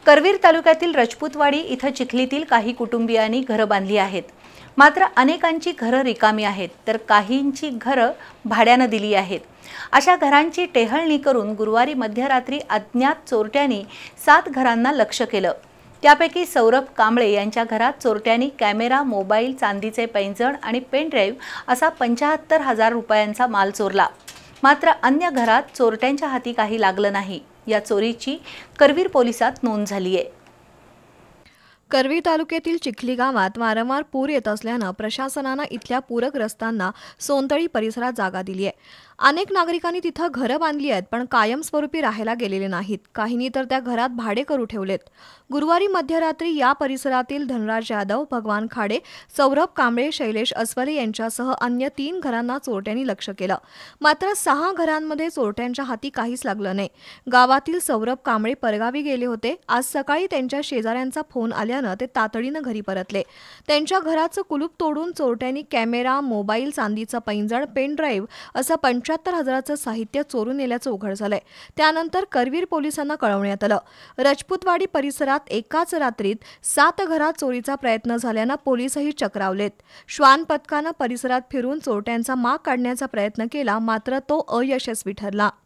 करवीर तालुक्यातील रजपूतवाडी इथं चिखलीतील काही कुटुंबियांनी घरं बांधली आहेत। मात्र अनेकांची घरं रिकामी आहेत, तर काहींची घरं भाड्यानं दिली आहेत। अशा घरांची टेहळणी करून गुरुवारी मध्यरात्री अज्ञात चोरट्यांनी 7 घरांना लक्ष्य केलं। त्यापैकी सौरभ कांबळे यांच्या घरात चोरट्यांनी कॅमेरा, मोबाईल, चांदीचे पैंजण आणि पेन ड्राइव्ह असा 75,000 रुपयांचा माल चोरला। मात्र अन्य घरात चोरट्यांच्या हाती काही लागलं नाही। या चोरीची करवीर पोलिसात नोंद झाली आहे। करवीर तालुक्यातील चिखली गावात वारंवार पूर येत असल्यानं प्रशासनानं इथल्या पूरग्रस्तांना सोनतळी परिसरात जागा दिली आहे। अनेक नागरिकांनी तिथं घरं बांधली आहेत, पण कायमस्वरूपी राहायला गेलेले नाहीत। काहींनी तर त्या घरात भाडे करू ठेवलेत। गुरुवारी मध्यरात्री या परिसरातील धनराज यादव, भगवान खाडे, सौरभ कांबळे, शैलेश अस्वले यांच्यासह अन्य 3 घरांना चोरट्यांनी लक्ष्य केलं। मात्र 6 घरांमध्ये चोरट्यांच्या हाती काहीच लागलं नाही। गावातील सौरभ कांबळे परगावी गेले होते। आज सकाळी त्यांच्या शेजाऱ्यांचा फोन आल्यानं ते तातडीनं घरी परतले। त्यांच्या घराचं कुलूप तोडून चोरट्यांनी कॅमेरा, मोबाईल, चांदीचं पैंजण, पेन ड्राइव्ह असं 75,000चं साहित्य चोरून नेल्याचं उघड झालंय। त्यानंतर करवीर पोलिसांना कळवण्यात आलं। रजपूतवाडी परिसरात एकाच रात्रीत 7 घरात चोरीचा प्रयत्न झाल्यानं पोलिसही चक्रावलेत। श्वान पथकानं परिसरात फिरून चोरट्यांचा माग काढण्याचा प्रयत्न केला, मात्र तो अयशस्वी ठरला।